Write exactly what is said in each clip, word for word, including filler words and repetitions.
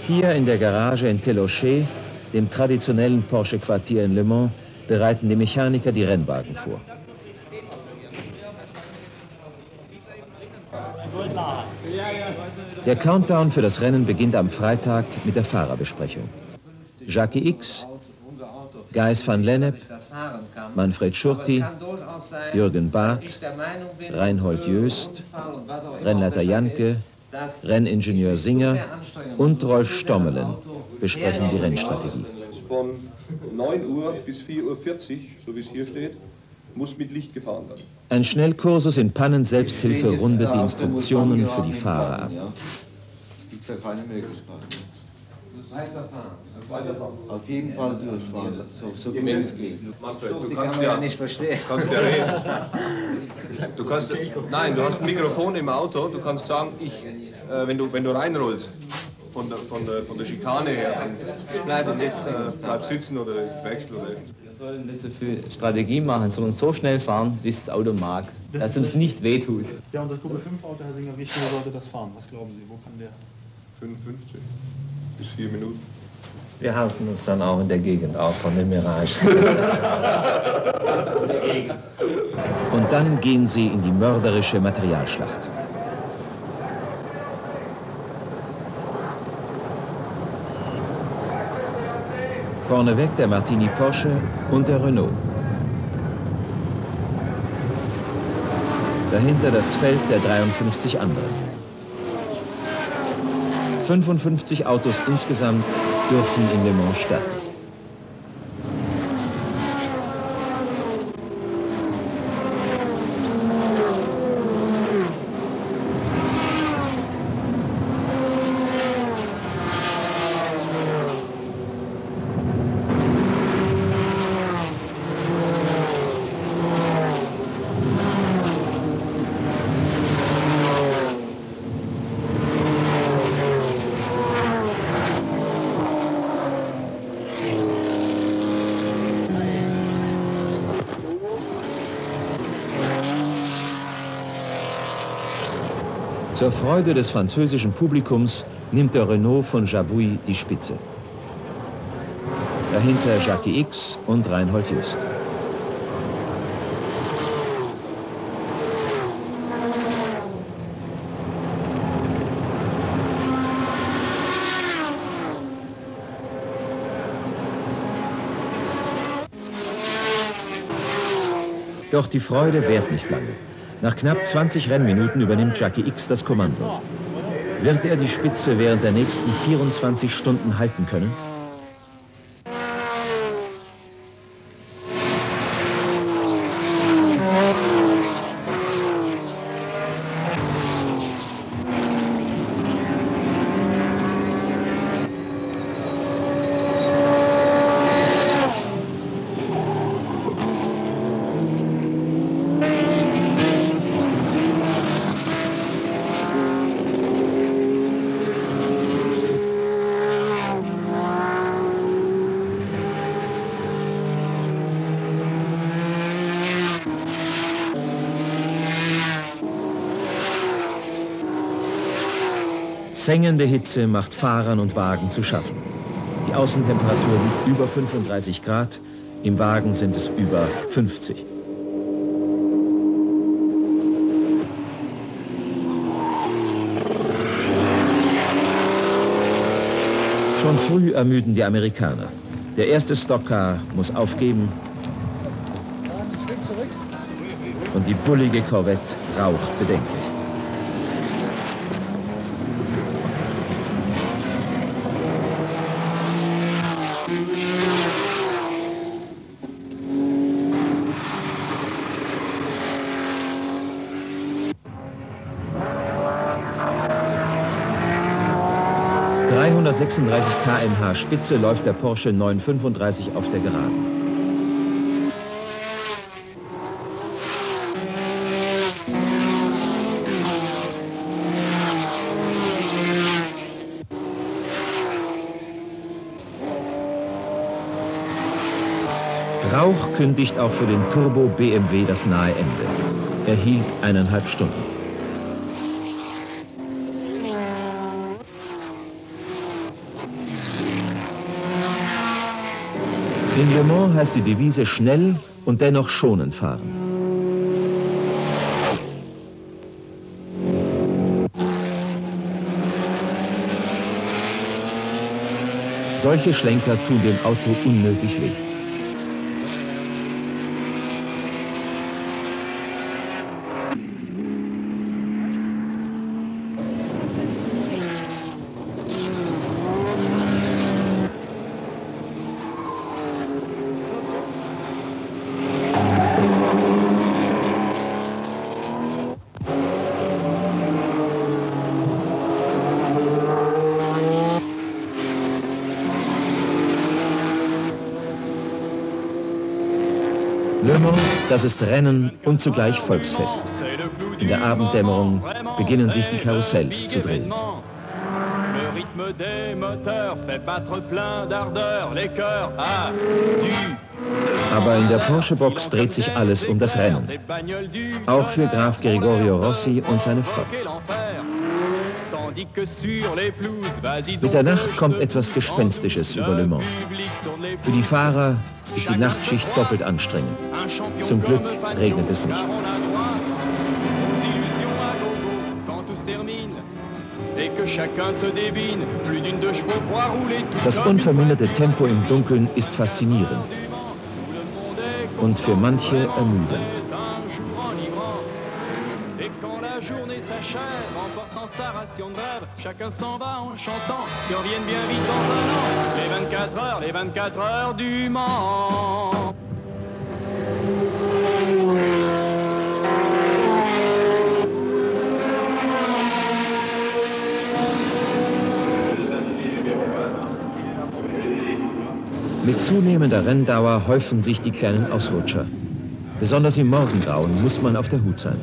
Hier in der Garage in Telochet, dem traditionellen Porsche-Quartier in Le Mans, bereiten die Mechaniker die Rennwagen vor. Der Countdown für das Rennen beginnt am Freitag mit der Fahrerbesprechung. Jackie Ickx, Gijs van Lennep, Manfred Schurti, Jürgen Barth, Reinhold Jöst, Rennleiter Janke, Renningenieur Singer und Rolf Stommelen besprechen die Rennstrategie. Von neun Uhr bis vier Uhr vierzig, so wie es hier steht, muss mit Licht gefahren werden. Ein Schnellkursus in Pannen-Selbsthilfe rundet die Instruktionen für die Fahrer ab. Gibt es ja keine Möglichkeit. Auf jeden Fall durchfahren, so, so gut es geht. Du kannst ja nicht verstehen. Kannst ja reden. Du kannst, nein, du hast ein Mikrofon im Auto, du kannst sagen, ich, äh, wenn, du, wenn du reinrollst, von der, von der, von der Schikane her, dann bleib sitzen, äh, bleib sitzen oder wechseln. Oder wir sollen nicht so viel Strategie machen, sondern so schnell fahren, wie das Auto mag, das dass es uns nicht wehtut. Ja, und das Gruppe fünf Auto, Herr Singer, wie schnell sollte das fahren? Was glauben Sie, wo kann der? fünfundfünfzig bis vier Minuten. Wir halten uns dann auch in der Gegend auf von dem Mirage. Und dann gehen sie in die mörderische Materialschlacht. Vorneweg der Martini Porsche und der Renault. Dahinter das Feld der dreiundfünfzig anderen. fünfundfünfzig Autos insgesamt dürfen in Le Mans starten. Zur Freude des französischen Publikums nimmt der Renault von Jabouille die Spitze. Dahinter Jackie Ickx und Reinhold Jöst. Doch die Freude währt nicht lange. Nach knapp zwanzig Rennminuten übernimmt Jackie Ickx das Kommando. Wird er die Spitze während der nächsten vierundzwanzig Stunden halten können? Sengende Hitze macht Fahrern und Wagen zu schaffen. Die Außentemperatur liegt über fünfunddreißig Grad, im Wagen sind es über fünfzig. Schon früh ermüden die Amerikaner. Der erste Stockcar muss aufgeben und die bullige Corvette raucht bedenklich. dreihundertsechsunddreißig Kilometer pro Stunde Spitze läuft der Porsche neun fünfunddreißig auf der Geraden. Rauch kündigt auch für den Turbo B M W das nahe Ende. Er hielt eineinhalb Stunden. In Le Mans heißt die Devise schnell und dennoch schonend fahren. Solche Schlenker tun dem Auto unnötig weh. Le Mans, das ist Rennen und zugleich Volksfest. In der Abenddämmerung beginnen sich die Karussells zu drehen. Aber in der Porsche-Box dreht sich alles um das Rennen. Auch für Graf Gregorio Rossi und seine Frau. Mit der Nacht kommt etwas Gespenstisches über Le Mans. Für die Fahrer ist die Nachtschicht doppelt anstrengend. Zum Glück regnet es nicht. Das unverminderte Tempo im Dunkeln ist faszinierend und für manche ermüdend. Sa ration de rêve, chacun s'en va en chantant, qui reviennent bien vite dans un an, les vingt-quatre heures, les vingt-quatre heures du Mans. Mit zunehmender Renndauer häufen sich die kleinen Ausrutscher. Besonders im Morgengrauen muss man auf der Hut sein.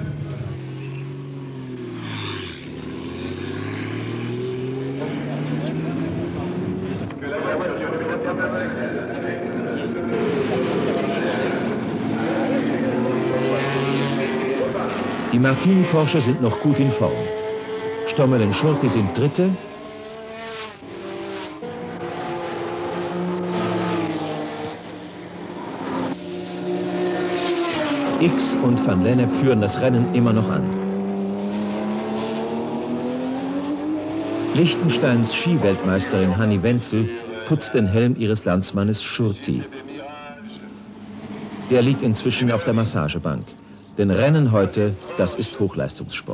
Die Martini-Porsche sind noch gut in Form. Stommel und Schurti sind Dritte. X und Van Lennep führen das Rennen immer noch an. Liechtensteins Skiweltmeisterin Hanni Wenzel putzt den Helm ihres Landsmannes Schurti. Der liegt inzwischen auf der Massagebank. Denn Rennen heute, das ist Hochleistungssport.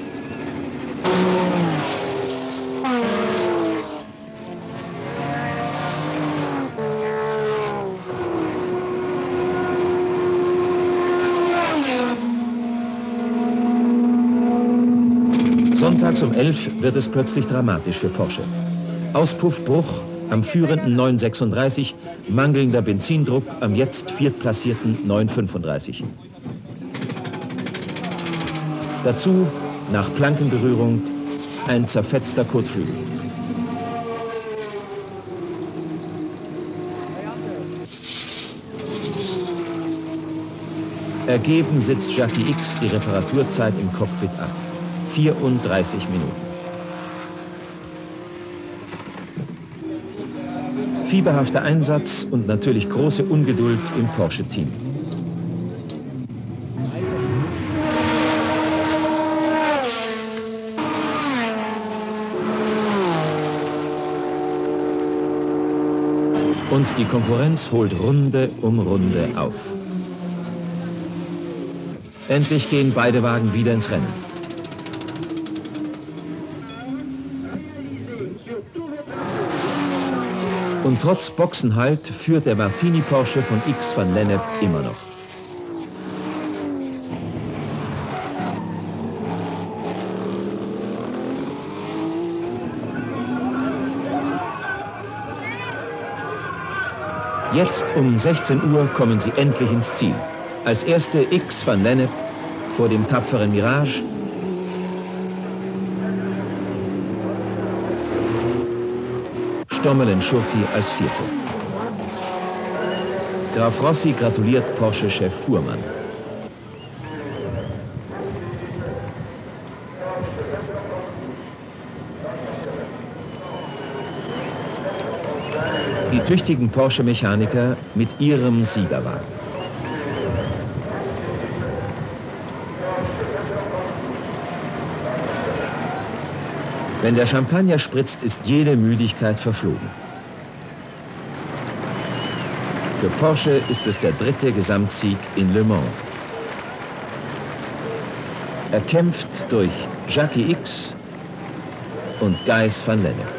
Sonntags um elf wird es plötzlich dramatisch für Porsche. Auspuffbruch am führenden neun sechsunddreißig, mangelnder Benzindruck am jetzt viertplatzierten neun fünfunddreißig. Dazu, nach Plankenberührung, ein zerfetzter Kotflügel. Ergeben sitzt Jackie X die Reparaturzeit im Cockpit ab. vierunddreißig Minuten. Fieberhafter Einsatz und natürlich große Ungeduld im Porsche-Team. Und die Konkurrenz holt Runde um Runde auf. Endlich gehen beide Wagen wieder ins Rennen. Und trotz Boxenhalt führt der Martini-Porsche von X Van Lennep immer noch. Jetzt um sechzehn Uhr kommen sie endlich ins Ziel. Als erste X Van Lennep vor dem tapferen Mirage. Stommel und Schurti als Vierte. Graf Rossi gratuliert Porsche-Chef Fuhrmann. Die tüchtigen Porsche-Mechaniker mit ihrem Siegerwagen. Wenn der Champagner spritzt, ist jede Müdigkeit verflogen. Für Porsche ist es der dritte Gesamtsieg in Le Mans. Erkämpft durch Jackie Ickx und Gijs van Lennep.